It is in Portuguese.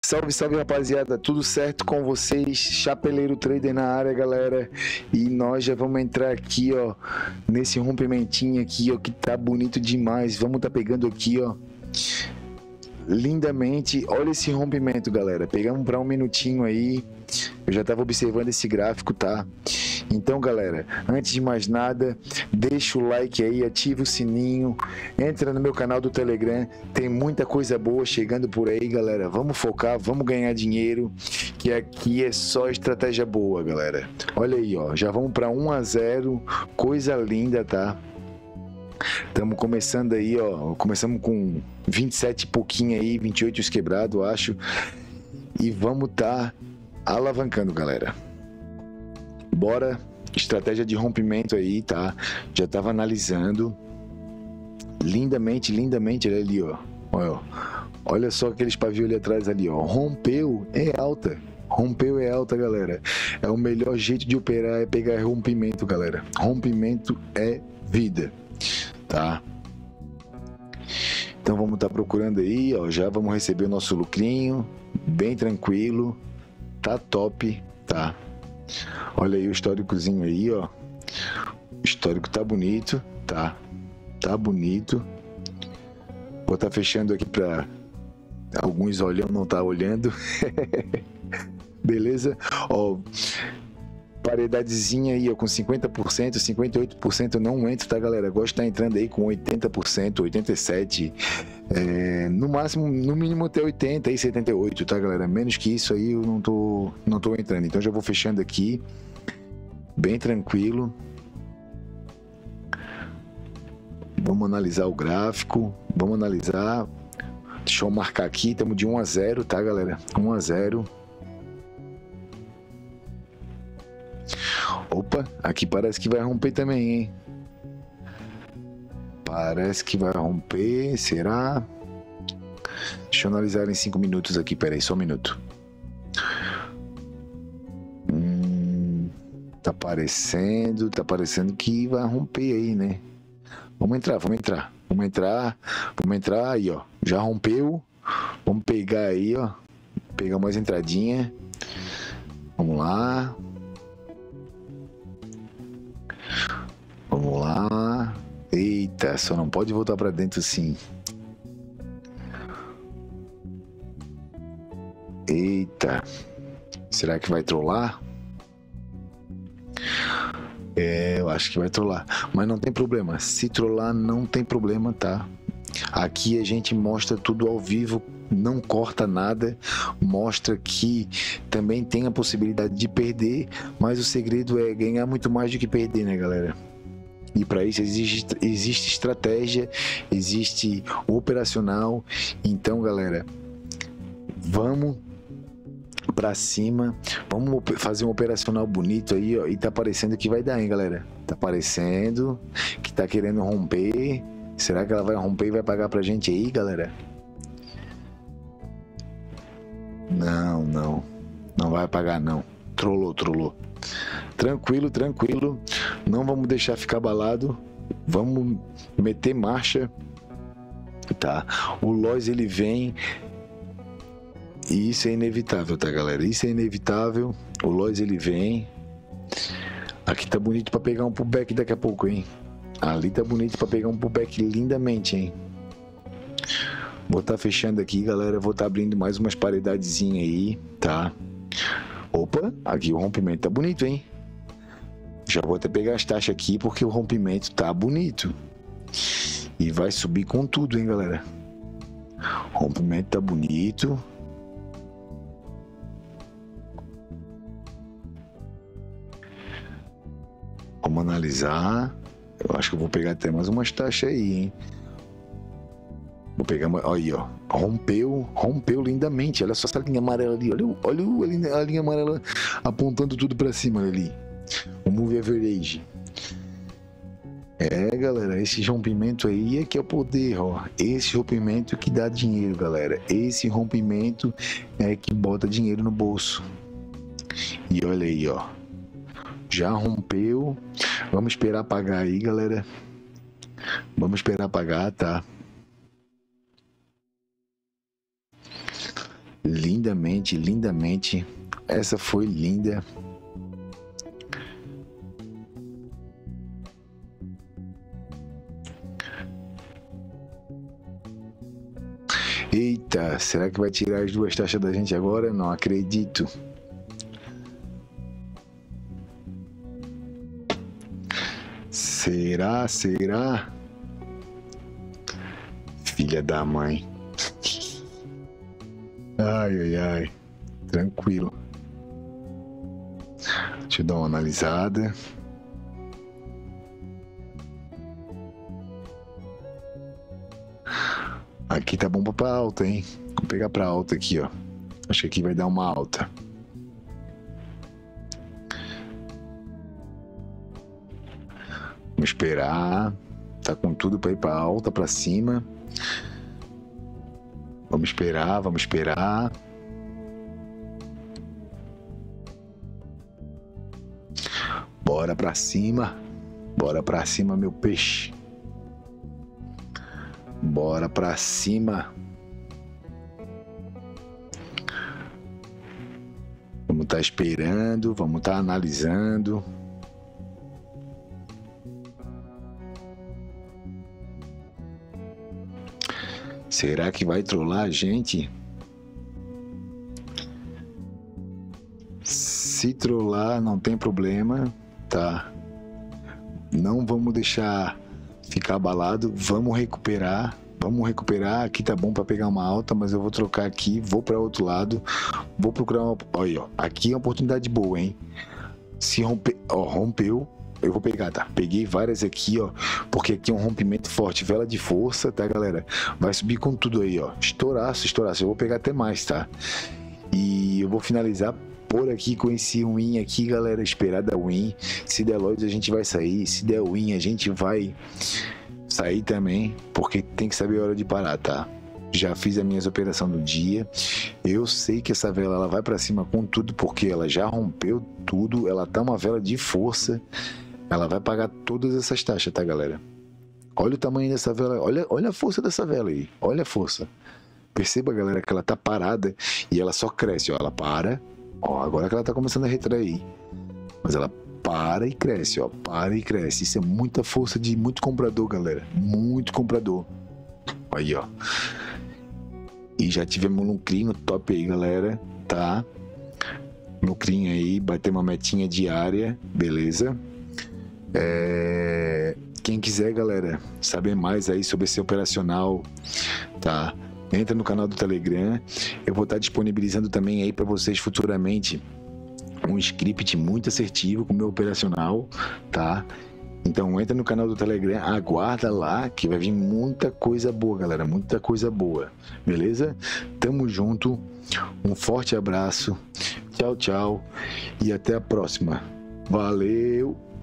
Salve, salve, rapaziada, tudo certo com vocês? Chapeleiro Trader na área, galera. E nós já vamos entrar aqui, ó, nesse rompimentinho aqui, ó, que tá bonito demais. Vamos tá pegando aqui, ó, lindamente. Olha esse rompimento, galera. Pegamos para um minutinho aí. Eu já tava observando esse gráfico, tá? Então, galera, antes de mais nada, deixa o like aí, ativa o sininho, entra no meu canal do Telegram, tem muita coisa boa chegando por aí, galera. Vamos focar, vamos ganhar dinheiro, que aqui é só estratégia boa, galera. Olha aí, ó, já vamos para 1-0, coisa linda, tá? Estamos começando aí, ó, começamos com 27 e pouquinho aí, 28 os quebrados, acho, e vamos tá alavancando, galera. Bora, estratégia de rompimento aí, tá? Já tava analisando. Lindamente, lindamente, olha ali, ó. Olha só aqueles pavios ali atrás ali, ó. Rompeu, é alta. Rompeu é alta, galera. É o melhor jeito de operar, é pegar rompimento, galera. Rompimento é vida, tá? Então vamos estar procurando aí, ó. Já vamos receber o nosso lucrinho, bem tranquilo. Tá top, tá? Olha aí o históricozinho aí, ó. O histórico tá bonito, tá? Tá bonito. Vou estar fechando aqui para alguns olhando, não tá olhando. Beleza? Ó, paridadezinha aí, ó, com 50%, 58% não entra, tá, galera? Gosto de estar entrando aí com 80%, 87%. No máximo, no mínimo até 80 e 78, tá, galera? Menos que isso aí eu não tô entrando. Então já vou fechando aqui, bem tranquilo. Vamos analisar o gráfico, vamos analisar. Deixa eu marcar aqui, estamos de 1-0, tá, galera? 1-0. Opa, aqui parece que vai romper também, hein? Parece que vai romper, será? Deixa eu analisar em 5 minutos aqui, peraí, só um minuto. Tá parecendo que vai romper aí, né? Vamos entrar aí, ó. Já rompeu, vamos pegar aí, ó. Pegar mais entradinha. Vamos lá. Vamos lá. Eita, só não pode voltar para dentro assim. Eita. Será que vai trollar? Eu acho que vai trollar. Mas não tem problema. Se trollar, não tem problema, tá? Aqui a gente mostra tudo ao vivo, não corta nada, mostra que também tem a possibilidade de perder, mas o segredo é ganhar muito mais do que perder, né, galera? E para isso existe estratégia, existe o operacional. Então, galera, vamos para cima, vamos fazer um operacional bonito aí, ó. E tá parecendo que vai dar, hein, galera? Tá parecendo que tá querendo romper. Será que ela vai romper e vai pagar pra gente aí, galera? Não vai pagar não. Trollou. Tranquilo. Não vamos deixar ficar abalado. Vamos meter marcha, tá? O loss ele vem e isso é inevitável, tá, galera? Isso é inevitável. O loss ele vem. Aqui tá bonito pra pegar um pullback daqui a pouco, hein? Ali tá bonito pra pegar um pullback lindamente, hein? Vou tá fechando aqui, galera. Vou tá abrindo mais umas paridadezinhas aí, tá? Opa, aqui o rompimento tá bonito, hein? Já vou até pegar as taxas aqui porque o rompimento tá bonito. E vai subir com tudo, hein, galera? O rompimento tá bonito. Vamos analisar. Eu acho que eu vou pegar até mais umas taxas aí, hein? Vou pegar, aí, ó. Rompeu lindamente. Olha só essa linha amarela ali. Olha a linha amarela apontando tudo pra cima ali. O Move Average. Galera, esse rompimento aí é que é o poder, ó. Esse rompimento que dá dinheiro, galera. Esse rompimento é que bota dinheiro no bolso. E olha aí, ó. Já rompeu. Vamos esperar pagar aí, galera. Vamos esperar pagar, tá? lindamente, lindamente. Essa foi linda. Eita, será que vai tirar as duas taxas da gente agora? Não acredito. Será? Será? Filha da mãe. Ai, ai, ai. Tranquilo. Deixa eu dar uma analisada. Aqui tá bom pra alta, hein? Vou pegar pra alta aqui, ó. Acho que aqui vai dar uma alta. Vamos esperar. Tá com tudo pra ir pra alta, pra cima. Vamos esperar, vamos esperar. Bora pra cima. Bora pra cima, meu peixe. Bora pra cima. Vamos estar esperando, vamos estar analisando. Será que vai trollar a gente? Se trollar, não tem problema, tá? Não vamos deixar ficar abalado, vamos recuperar. Vamos recuperar, aqui tá bom para pegar uma alta, mas eu vou trocar aqui, vou para outro lado, vou procurar uma... Olha, ó, aqui é uma oportunidade boa, hein? Se romper, ó, rompeu, eu vou pegar, tá? Peguei várias aqui, ó, porque aqui é um rompimento forte, vela de força, tá, galera? Vai subir com tudo aí, ó, estouraço, estouraço, eu vou pegar até mais, tá? E eu vou finalizar por aqui com esse win aqui, galera, esperar da win. Se der Lloyd a gente vai sair, se der win a gente vai sair também, porque tem que saber a hora de parar, tá? Já fiz as minhas operações do dia. Eu sei que essa vela ela vai para cima com tudo, porque ela já rompeu tudo, ela tá uma vela de força. Ela vai pagar todas essas taxas, tá, galera? Olha o tamanho dessa vela, olha a força dessa vela aí, olha a força. Perceba, galera, que ela tá parada e ela só cresce, ó, ela para, ó, agora que ela tá começando a retrair, mas ela para e cresce, ó, para e cresce. Isso é muita força de muito comprador, galera, muito comprador. Aí, ó. E já tivemos um lucrinho top aí, galera, tá? Lucrinho aí, bater uma metinha diária, beleza? Quem quiser, galera, saber mais aí sobre esse operacional, tá? Entra no canal do Telegram. Eu vou estar disponibilizando também aí para vocês futuramente um script muito assertivo com o meu operacional, tá? Então entra no canal do Telegram, aguarda lá que vai vir muita coisa boa, galera, muita coisa boa, beleza? Tamo junto, um forte abraço, tchau, tchau e até a próxima. Valeu!